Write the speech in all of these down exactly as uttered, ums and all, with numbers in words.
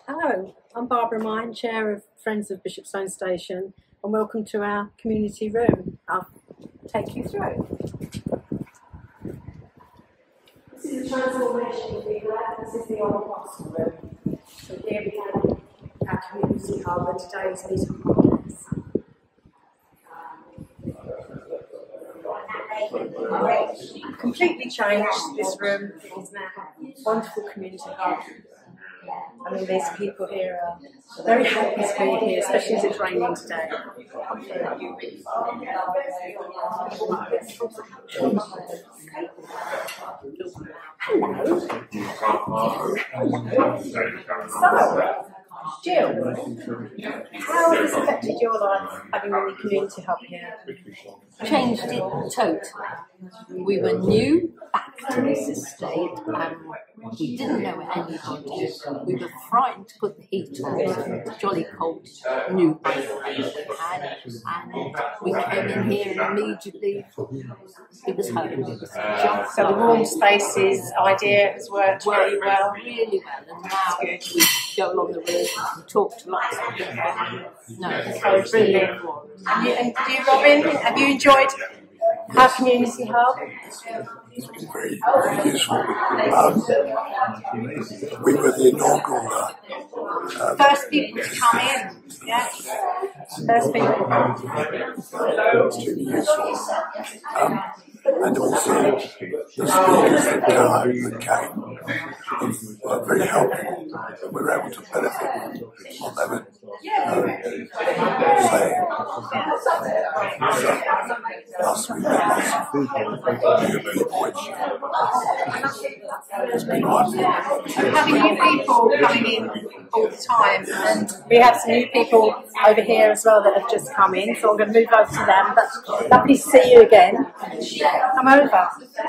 Hello, I'm Barbara Mine, Chair of Friends of Bishopstone Station, and welcome to our community room. I'll take you through. This is the transformation we had. This is the Old Parcel Room. So here we have our community hub, and today is meeting podcast. Completely changed this room. It is now a wonderful community hub. I mean, these people here are very happy to be here, especially as it's raining today. Hello. So, Jill, how has this affected your life, having the community hub here? Changed it totally. We were new back to this estate and we didn't know anybody. We were frightened to put the heat on. The jolly cold new bathroom we had, and we came in here and immediately it was home. It was just So the warm spaces idea has worked really well. Really well, and now we go along the road and talk to lots of people. No, it's So brilliant. And you, and you, Robin, have you enjoyed our community hub? It's been very, very useful. Um, we were the inaugural uh, um, First people to come in, yes. First people. extremely useful. Um, and also the speakers that came and came were very helpful. We were able to benefit from them and uh, say, us we made many points. It's been wonderful. Having new people coming in all the time, and we have some new people over here as well that have just come in, so I'm going to move over to them, but lovely to see you again. Come over. So,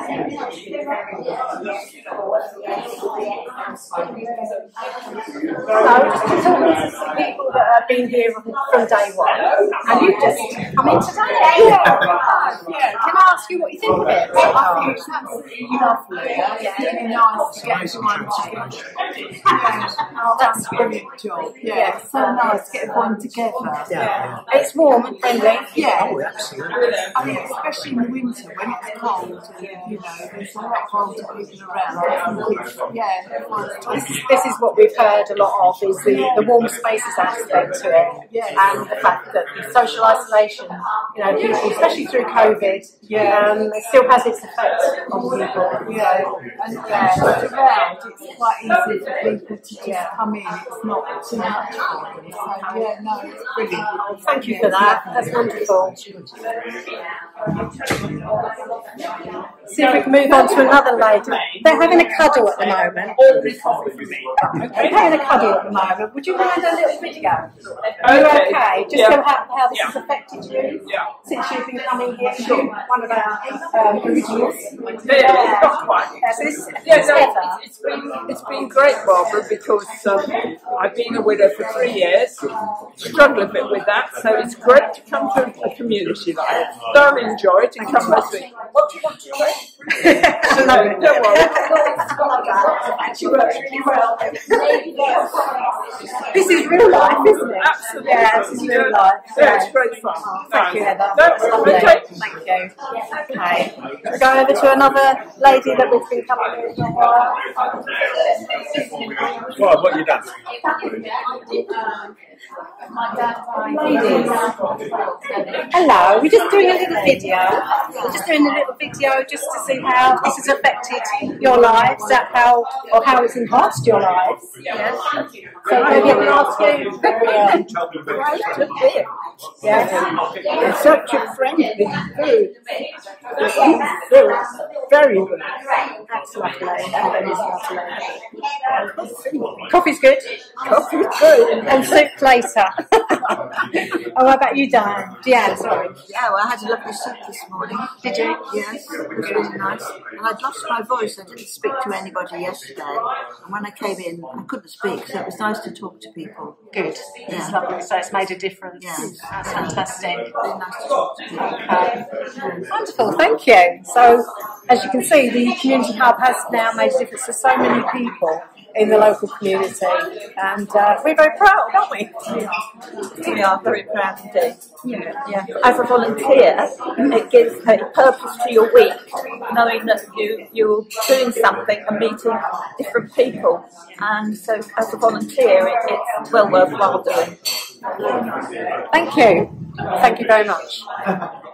just talking to some people that have been here from day one, and you've just come in today. Yeah. Yeah. Can I ask you what you think of it? I think it's absolutely lovely. Yeah, it's really nice to get everyone together. Oh, that's a brilliant job. Yeah, it's so nice to get everyone together. Yeah. It's warm and friendly. Yeah, I think especially in the winter when it's cold, and, you know, there's a lot of older people around. I think it's, yeah, everyone's This, this is what we've heard a lot of, is the, the warm spaces aspect to it, Yeah. and the fact that the social isolation, you know, people, especially through COVID, Yeah. um, it still has its effect on people. Yeah, and yeah, it's around, it's quite easy for people to just come in, it's not too much for them. So, yeah, no, it's brilliant. Thank you for that, that's wonderful. See if we can move on to another lady. They're having a cuddle at the moment. They're having a cuddle at the moment. Would you mind a little video? Are you okay? Just Yeah. so how, how this Yeah. has affected you Yeah. since you've been coming here. Sure. One of our um, originals. Yeah, not quite. Yeah, so this, Yeah, this no, weather. it's, it's been it's been great, Barbara, because um, I've been a widow for three years, struggle a bit with that, so it's great to come to a community like this. Thoroughly enjoy it and come this week. What do you want to say? No, don't worry. She works really well. This is real life, isn't it? Absolutely. Yeah, this is real life. Yeah, it's great fun. Thank you, Heather. No, That's lovely. okay. Thank you. Okay. We'll go over to another lady that we've been coming with for a while. Well, what have you done? Ladies. Hello, we're just doing a little video. We're just doing a little video just to see how this has affected your lives, that how or how it's enhanced your lives. Yeah. So maybe I can ask you. Yeah. It's such a friendly food. Very, very good. That's lovely. That is lovely. Coffee's good. Coffee good. And soup later. Oh, what about you, Diane? Diane, sorry. Yeah, well, I had a lovely soup this morning. Did you? Yes, it was really nice. And I'd lost my voice. I didn't speak to anybody yesterday. And when I came in, I couldn't speak, so it was nice to talk to people. Good. Yeah. It's lovely. So it's made a difference. Yes. That's fantastic. Really nice to talk to people. Okay. Wonderful, thank you. So, as you can see, the community hub has now made a difference to so many people. in the local community, and uh, we're very proud, aren't we? We are very proud indeed. Yeah. As a volunteer, it gives a purpose to your week, knowing that you, you're doing something and meeting different people. And so as a volunteer, it, it's well worthwhile doing. Thank you. Thank you very much.